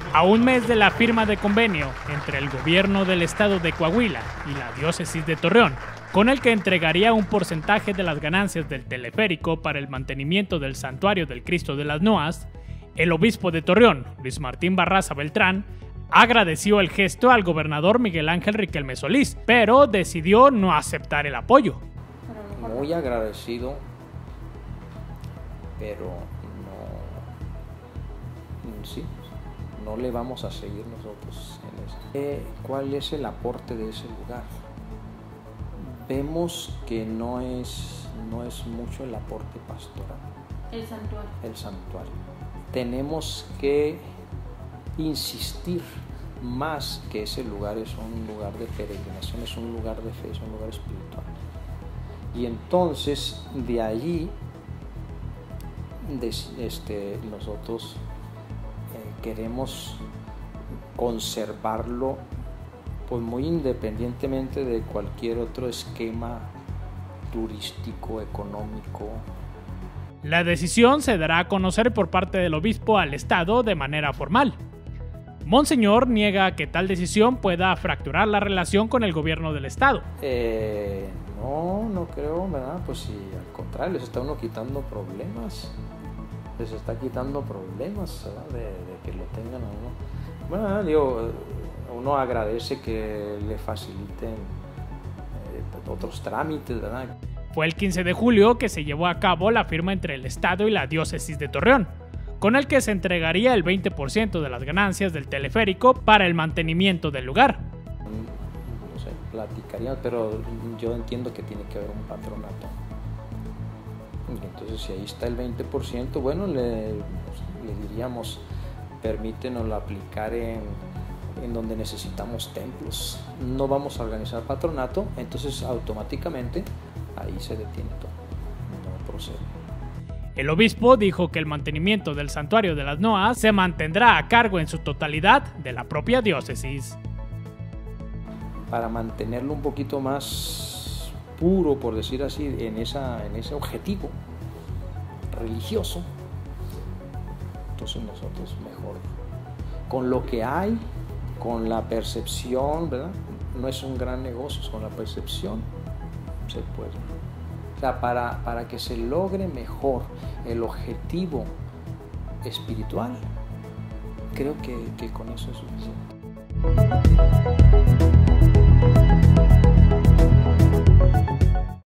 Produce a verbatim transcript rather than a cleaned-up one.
A un mes de la firma de convenio entre el gobierno del estado de Coahuila y la diócesis de Torreón, con el que entregaría un porcentaje de las ganancias del teleférico para el mantenimiento del Santuario del Cristo de las Noas, el obispo de Torreón, Luis Martín Barraza Beltrán, agradeció el gesto al gobernador Miguel Ángel Riquelme Solís, pero decidió no aceptar el apoyo. Muy agradecido, pero no, sí, no le vamos a seguir nosotros en eso. Eh, ¿Cuál es el aporte de ese lugar? Vemos que no es, no es mucho el aporte pastoral. El santuario. El santuario. Tenemos que insistir más que ese lugar es un lugar de peregrinación, es un lugar de fe, es un lugar espiritual. Y entonces de allí de, este, nosotros eh, queremos conservarlo pues muy independientemente de cualquier otro esquema turístico, económico. La decisión se dará a conocer por parte del obispo al Estado de manera formal. Monseñor niega que tal decisión pueda fracturar la relación con el gobierno del Estado. Eh, no, no creo, ¿verdad? Pues sí, al contrario, les está uno quitando problemas. Les está quitando problemas, ¿verdad? De, de que lo tengan a uno. Bueno, digo, uno agradece que le faciliten eh, otros trámites, ¿verdad? Fue el quince de julio que se llevó a cabo la firma entre el Estado y la diócesis de Torreón, con el que se entregaría el veinte por ciento de las ganancias del teleférico para el mantenimiento del lugar. No sé, platicaría, pero yo entiendo que tiene que haber un patronato. Entonces, si ahí está el veinte por ciento, bueno, le, le diríamos, permítenoslo aplicar en, en donde necesitamos templos. No vamos a organizar patronato, entonces automáticamente ahí se detiene todo, no procede. El obispo dijo que el mantenimiento del Santuario de las Noas se mantendrá a cargo en su totalidad de la propia diócesis. Para mantenerlo un poquito más puro, por decir así, en, esa, en ese objetivo religioso, entonces nosotros mejor, con lo que hay, con la percepción, ¿verdad? No es un gran negocio, es con la percepción se puede. O sea, para, para que se logre mejor el objetivo espiritual, creo que, que con eso es suficiente.